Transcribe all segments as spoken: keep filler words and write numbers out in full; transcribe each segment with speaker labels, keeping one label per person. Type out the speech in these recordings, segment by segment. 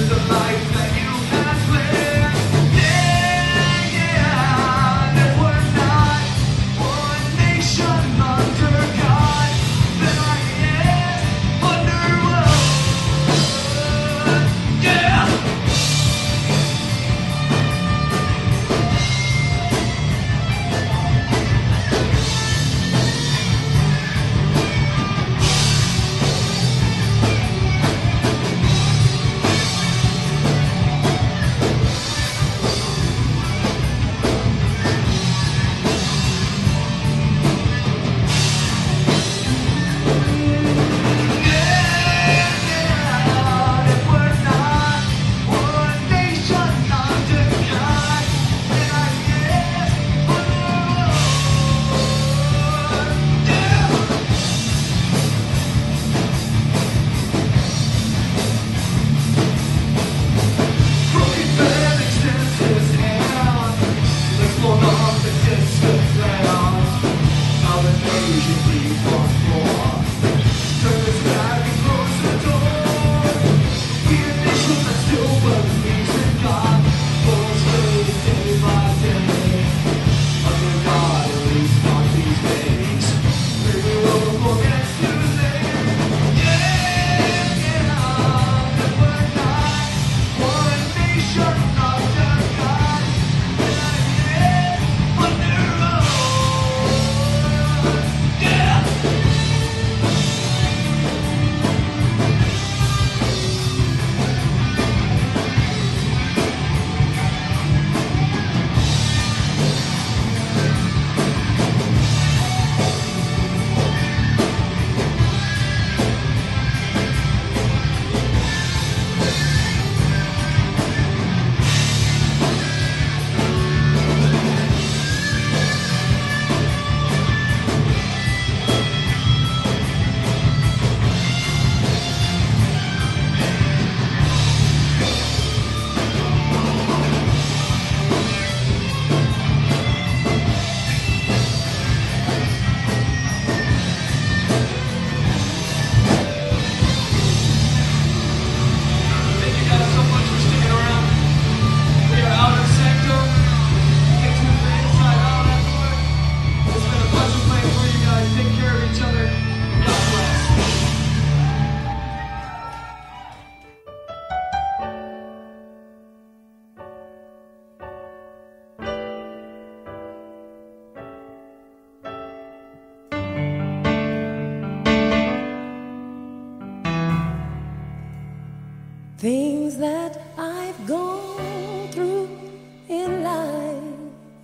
Speaker 1: Things that I've gone through in life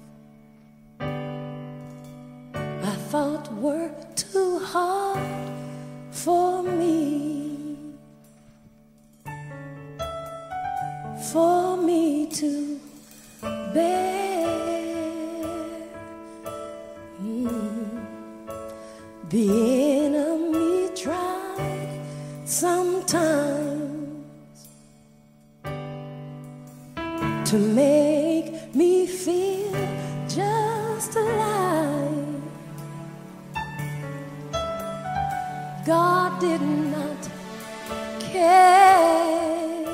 Speaker 1: I thought were too hard for me, for me to bear. Mm. The enemy tried sometimes to make me feel just alive. God did not care,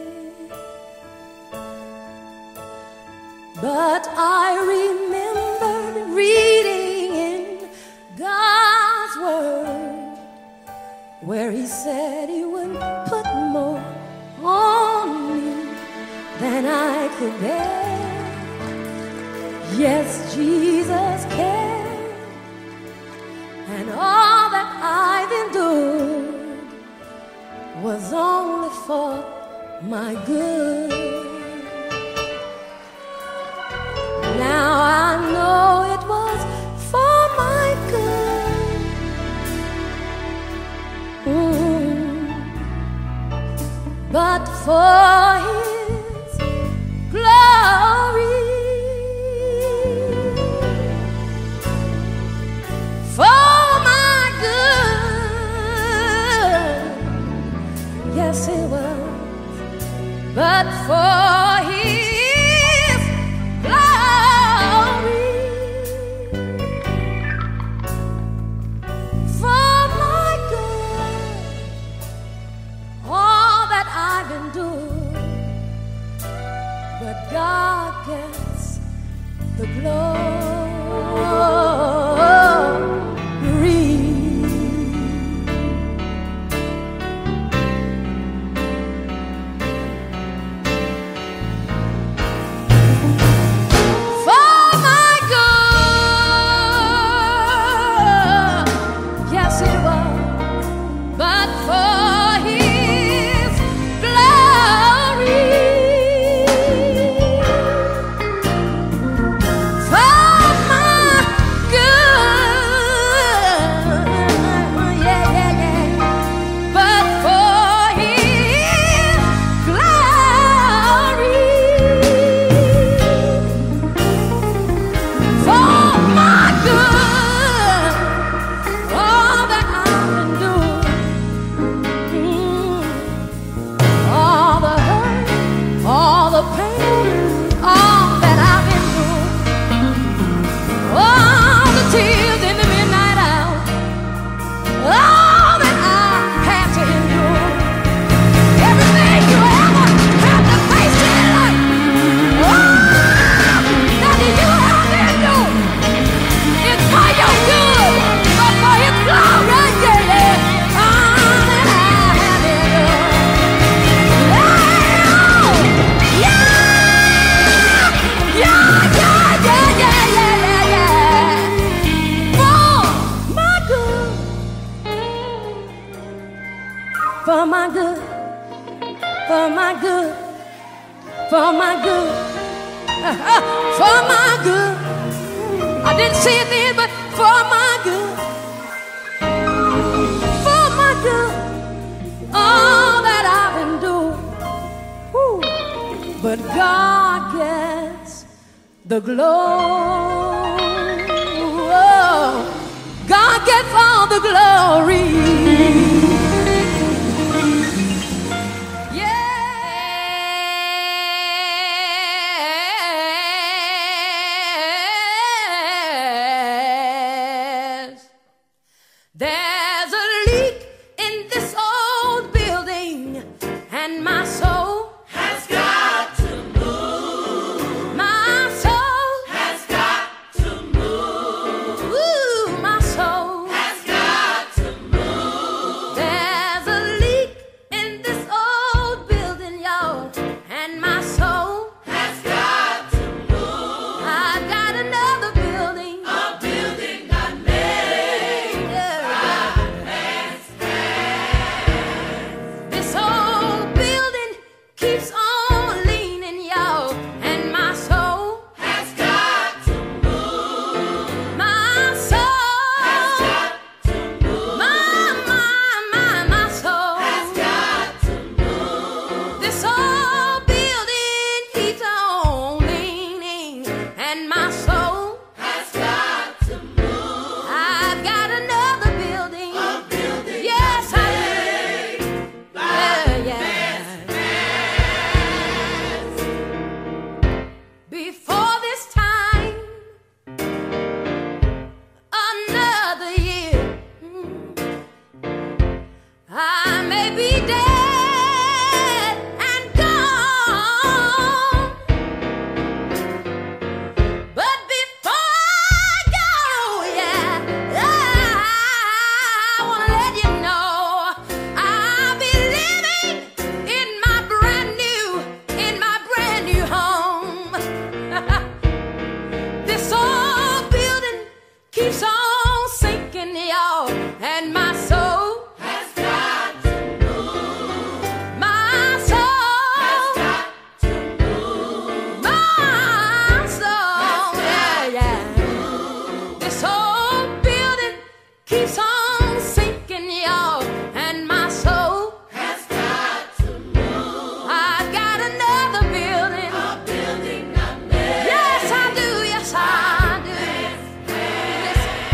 Speaker 1: but I remembered reading in God's Word where He said He would put more on me than I could bear. Yes, Jesus cared, and all that I've endured was only for my good. Now I know it was for my good, mm. but for His glory, for my good. Yes, it was, but for His glory, for my good. All that I've endured but God gets the glory. For my good, for my good, for my good, for my good. I didn't see it then, but for my good, for my good, all that I've endured. Whew. But God gets the glory. Oh, God gets all the glory. There's a leak in this old building, and my soul has got to move. My soul has got to move. Ooh, my soul has got to move. There's a leak in this old building, y'all, and my soul has got to move. I've got another building, a building I made. Yeah. Keeps on leaning, y'all, and my soul has got to move. My soul has got to move. My, my, my, my soul has got to move. This old building keeps on leaning, and my soul has got to move. I've got another building, a building. Yes, I do. Yeah, yeah. Before this time, another year, I may be dead and gone, but before I go, yeah, I want to let you know I'll be living in my brand new, in my brand new home. This old building keeps on sinking, y'all, and my soul has got to move. My soul has got to move. My soul, yeah, yeah. This old building keeps on sinking, y'all, and my soul has got to move. I've got another building, a building I made. Yes, I do, yes, I do. Listen.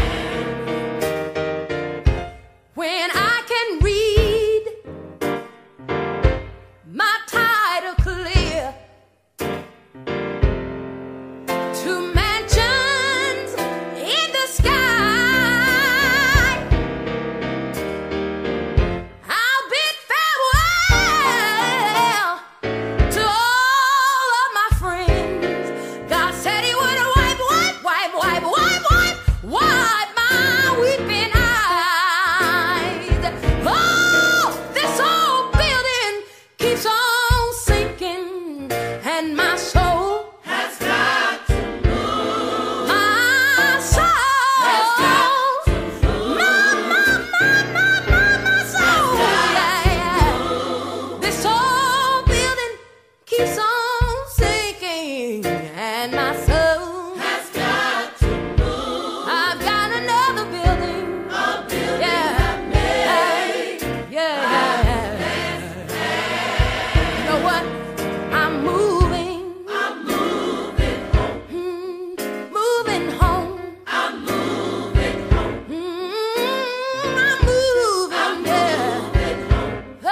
Speaker 1: keeps on sinking, and my soul has got to move. I've got another building, a building yeah. I made. Yeah, yeah, yeah. You know what? I'm moving. I'm moving home. Mm, moving home. I'm moving home. Mm, I'm moving, I'm yeah. moving home. Oh,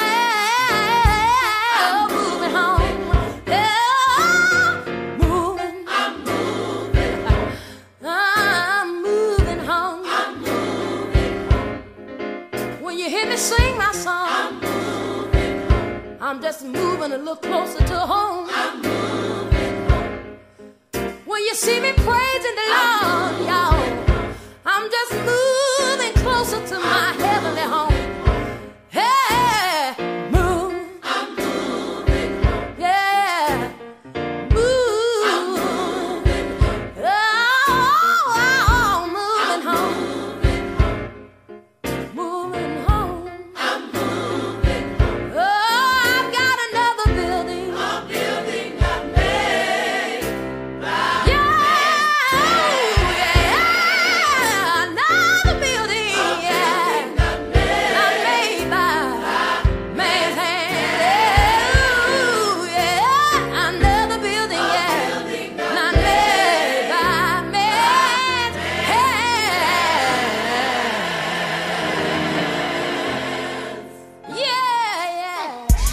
Speaker 1: moving home. Yeah, moving. I'm moving home. I'm moving home. I'm moving home. When you hear me sing my song, I'm moving home. I'm just moving a little closer to home. I'm moving home. When you see me praising the Lord, y'all, I'm just moving closer to my heavenly home. Hey, move. I'm moving home. Yeah, move. I'm moving home. Oh, oh, moving home. Moving home. I'm moving home. Oh, I've got another building. A building I made. Yeah, yeah, another building. Yeah, I made by man's hand. Ooh, yeah, another building. Yeah, not made by man's hand. Yeah, yeah.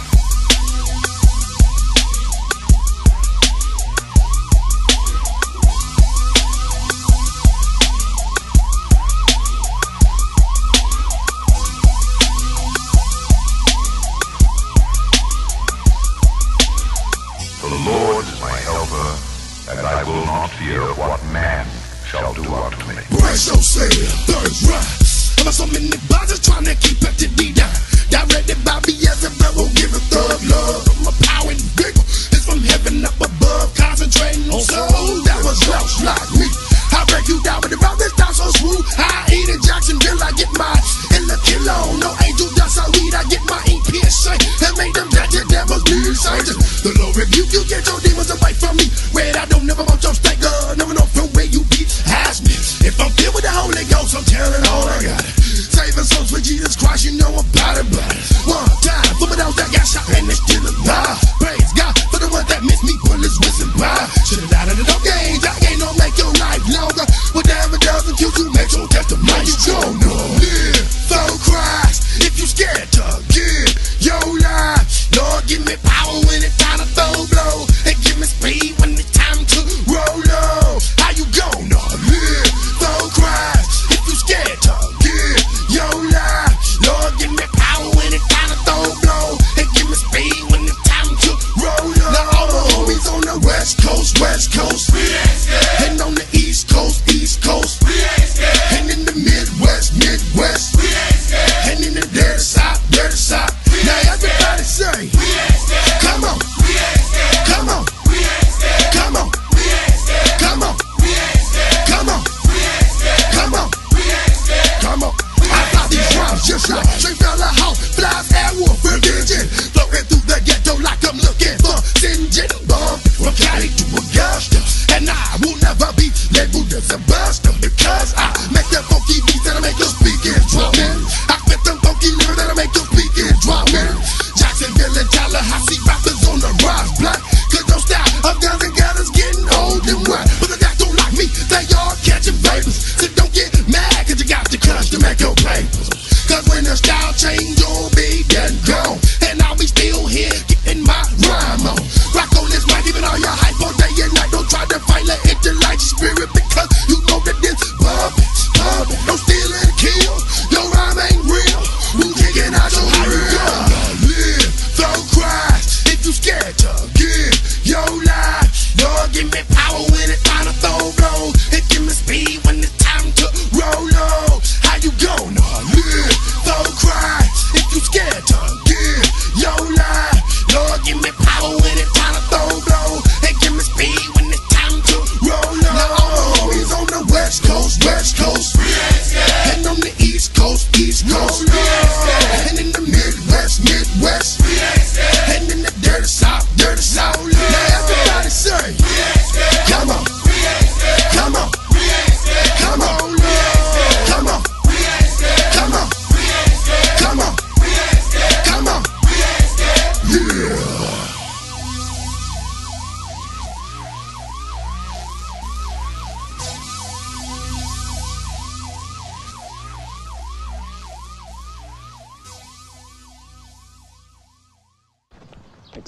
Speaker 2: The Lord is my helper, and I will not fear what man shall do unto me.
Speaker 3: Brace yourself, third rise. There are so many bodies trying to keep it to be down. Directed by Beelzebub, won't give a thug love. My power and vigor is from heaven up above. Concentrating on souls that was lost like me. I break you down with the route that's down so smooth. I eat in Jacksonville, I get my in the kilo. No angel dust, I weed, I get my ink pierced sight. And make them that the devil's be excited. The Lord rebuke you, get your demons away from me. Red, I don't never want your steak, uh, never know from where you be. Ask me if I'm filled with the Holy Ghost, I'm telling all I got. Saving souls for Jesus Christ, you know about it, but one time for those that got shot and they still alive. Praise God for the ones that miss me, bullets whizzing by. Should've died under no games, that ain't no make your life longer. Whatever doesn't kill you, make your testimony stronger. Live for Christ, if you scared to give your life. Lord, give me power when it's time to throw blow, and give me speed when it's time to roll low. How you gonna live for Christ if you scared to give your life? Lord, give me power when it's time to throw blow, and give me speed when it's time to roll low. Now all the homies on the West Coast, West Coast, we ain't scared. And on the East Coast, East Coast, we ain't scared. And in the Midwest, Midwest, we ain't scared. And in the dirty South, dirty South. Now everybody say, we ain't scared. Come on, we ain't scared. Come on, we ain't scared. Come on, we ain't scared. Come on, we ain't scared. Come on, we ain't scared. Come on, we ain't scared. Come on. I thought these drums just like straight fella house, flies air wolf religion, floating through the ghetto like I'm looking for Sinjin bomb from Cali to Augusta, and I will never be labeled as a buster because I make them funky beats that'll make you speak in drumming. I spit them funky lyrics that'll make you speak in drumming. Jacksonville and Tallahassee rappers on the rise, black, cause no style of guns and gutters getting old and wet. But the guys don't like me, they all catching vapors. So don't get mad cause you got the clutch to make your papers. Cause when the style change, you'll be dead and gone, and I'll be still here getting my rhyme on. Rock on this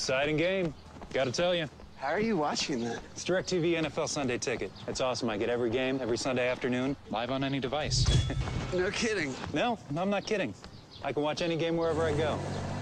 Speaker 4: Exciting game, gotta tell you.
Speaker 5: How are you watching that?
Speaker 4: It's DirecTV N F L Sunday Ticket. It's awesome. I get every game every Sunday afternoon, live on any device.
Speaker 5: No kidding.
Speaker 4: No, I'm not kidding. I can watch any game wherever I go.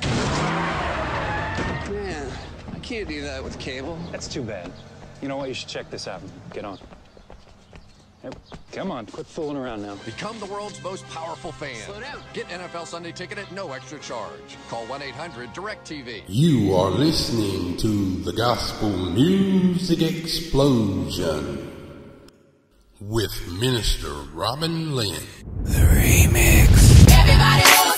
Speaker 5: Man, I can't do that with cable.
Speaker 4: That's too bad. You know what? You should check this out. Get on. Yep. Come on, quit fooling around now.
Speaker 6: Become the world's most powerful fan.
Speaker 5: Slow down.
Speaker 6: Get N F L Sunday Ticket at no extra charge. Call one eight hundred direct T V.
Speaker 7: You are listening to the Gospel Music Explosion with Minister Robin Lynn.
Speaker 1: The remix. Everybody